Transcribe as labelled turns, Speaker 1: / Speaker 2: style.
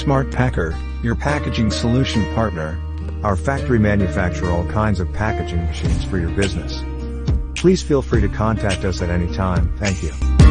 Speaker 1: Smart Packer, your packaging solution partner. Our factory manufacture all kinds of packaging machines for your business. Please feel free to contact us at any time. Thank you.